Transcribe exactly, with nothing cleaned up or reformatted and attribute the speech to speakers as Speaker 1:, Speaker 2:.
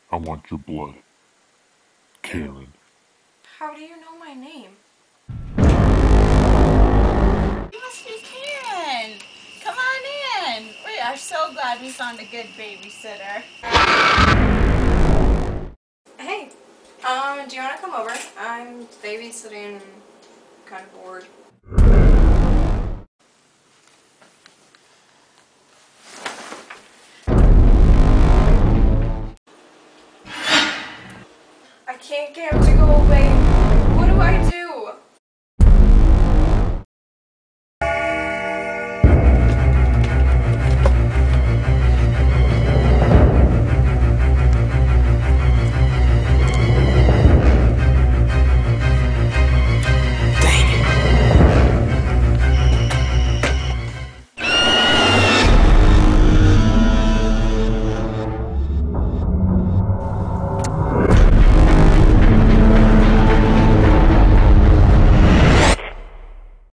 Speaker 1: I want your blood. Karen.
Speaker 2: How do you know my name?
Speaker 3: You must be Karen. Come on in. We are so glad we found a good babysitter.
Speaker 2: Hey, um, do you want to come over? I'm babysitting, kind of bored. I can't get him to go away. What do I do?